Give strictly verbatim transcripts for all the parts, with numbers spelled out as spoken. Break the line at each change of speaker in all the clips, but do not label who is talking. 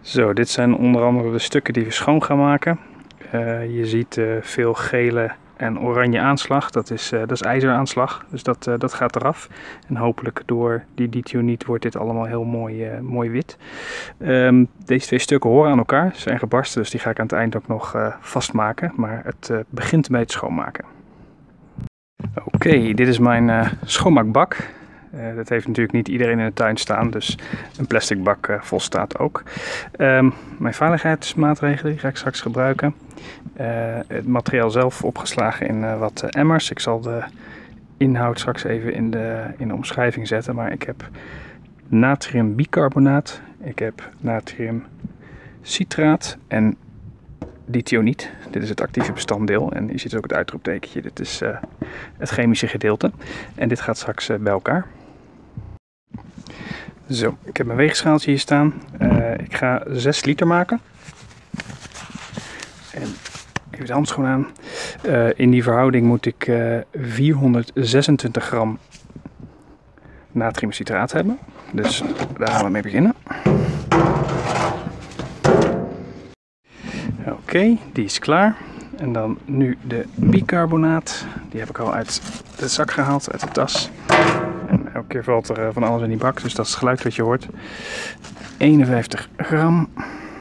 Zo, dit zijn onder andere de stukken die we schoon gaan maken. Uh, je ziet uh, veel gele en oranje aanslag. Dat is, uh, dat is ijzeraanslag, dus dat, uh, dat gaat eraf. En hopelijk door die dithionit wordt dit allemaal heel mooi, uh, mooi wit. Um, deze twee stukken horen aan elkaar, ze zijn gebarsten, dus die ga ik aan het eind ook nog uh, vastmaken. Maar het uh, begint bij het schoonmaken. Oké, okay, dit is mijn uh, schoonmaakbak. Uh, dat heeft natuurlijk niet iedereen in de tuin staan, dus een plastic bak uh, volstaat ook. Um, mijn veiligheidsmaatregelen die ga ik straks gebruiken. Uh, het materiaal zelf opgeslagen in uh, wat uh, emmers. Ik zal de inhoud straks even in de, in de omschrijving zetten, maar ik heb natriumbicarbonaat, ik heb natriumcitraat en dithionit. Dit is het actieve bestanddeel en je ziet ook het uitroeptekentje. Dit is uh, het chemische gedeelte en dit gaat straks uh, bij elkaar. Zo, ik heb mijn weegschaaltje hier staan. Uh, ik ga zes liter maken. En even de handschoen aan. Uh, in die verhouding moet ik uh, vierhonderdzesentwintig gram natriumcitraat hebben. Dus daar gaan we mee beginnen. Oké, okay, die is klaar. En dan nu de bicarbonaat. Die heb ik al uit de zak gehaald, uit de tas. En elke keer valt er van alles in die bak, dus dat is het geluid wat je hoort. eenenvijftig gram.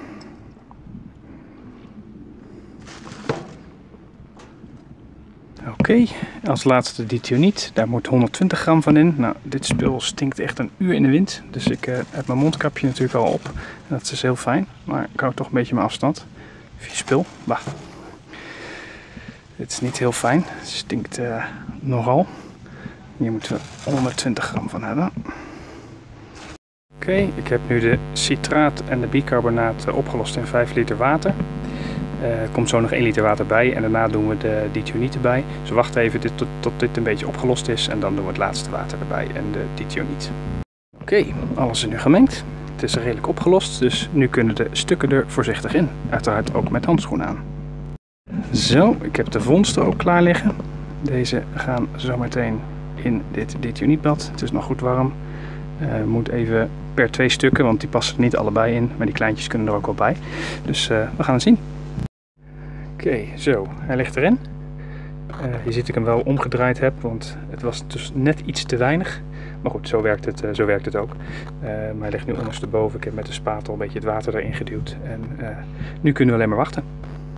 Oké, okay, als laatste de dithionit. Daar moet honderdtwintig gram van in. Nou, dit spul stinkt echt een uur in de wind. Dus ik uh, heb mijn mondkapje natuurlijk al op. En dat is heel fijn, maar ik hou toch een beetje mijn afstand. Vies spul. Bah. Dit is niet heel fijn. Het stinkt uh, nogal. Hier moeten we honderdtwintig gram van hebben. Oké, okay, ik heb nu de citraat en de bicarbonaat uh, opgelost in vijf liter water. Er uh, komt zo nog één liter water bij en daarna doen we de dithionit erbij. Dus we wachten even dit, tot, tot dit een beetje opgelost is en dan doen we het laatste water erbij en de dithionit. Oké, okay, alles is nu gemengd. Het is redelijk opgelost, dus nu kunnen de stukken er voorzichtig in. Uiteraard ook met handschoenen aan. Zo, ik heb de vondsten ook klaar liggen. Deze gaan zometeen in dit dithionitbad. Het is nog goed warm. Uh, moet even per twee stukken, want die passen er niet allebei in. Maar die kleintjes kunnen er ook wel bij. Dus uh, we gaan het zien. Oké, okay, zo, hij ligt erin. Uh, je ziet dat ik hem wel omgedraaid heb, want het was dus net iets te weinig. Maar goed, zo werkt het, uh, zo werkt het ook. Uh, maar hij ligt nu ondersteboven. Ik heb met de spatel een beetje het water erin geduwd. En uh, nu kunnen we alleen maar wachten.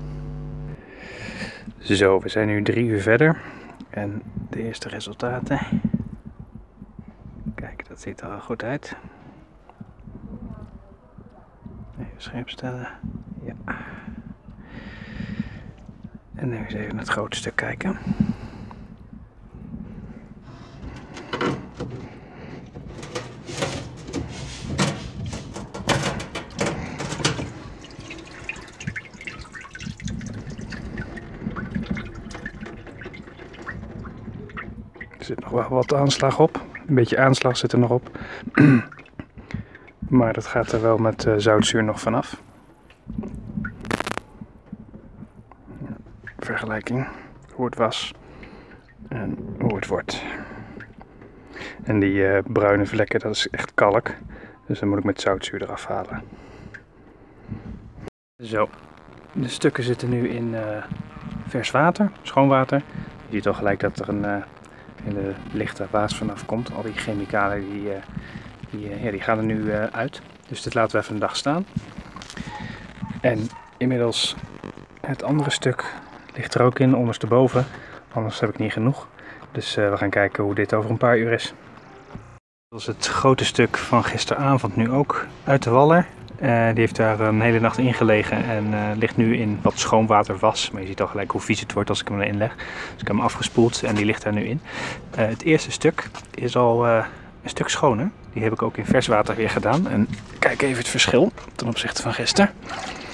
Zo, we zijn nu drie uur verder. En de eerste resultaten. Kijk, dat ziet er al goed uit. Even scherp stellen. Ja. En nu eens even naar het grote stuk kijken. Er zit nog wel wat aanslag op. Een beetje aanslag zit er nog op. Maar dat gaat er wel met uh, zoutzuur nog vanaf. Vergelijking. Hoe het was. En hoe het wordt. En die uh, bruine vlekken, dat is echt kalk. Dus dan moet ik met zoutzuur eraf halen. Zo. De stukken zitten nu in uh, vers water. Schoon water. Je ziet al gelijk dat er een... Uh, hele lichte waas vanaf komt. Al die chemicaliën die, uh, die, uh, ja, die gaan er nu uh, uit. Dus dit laten we even een dag staan. En inmiddels het andere stuk ligt er ook in, ondersteboven. Anders heb ik niet genoeg. Dus uh, we gaan kijken hoe dit over een paar uur is. Dat is het grote stuk van gisteravond nu ook uit de waller. Uh, die heeft daar een hele nacht in gelegen en uh, ligt nu in wat schoonwater was. Maar je ziet al gelijk hoe vies het wordt als ik hem erin leg. Dus ik heb hem afgespoeld en die ligt daar nu in. Uh, het eerste stuk is al uh, een stuk schoner. Die heb ik ook in vers water weer gedaan. En kijk even het verschil ten opzichte van gisteren.